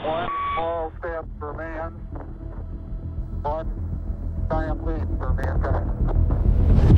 One small step for man, one giant leap for mankind.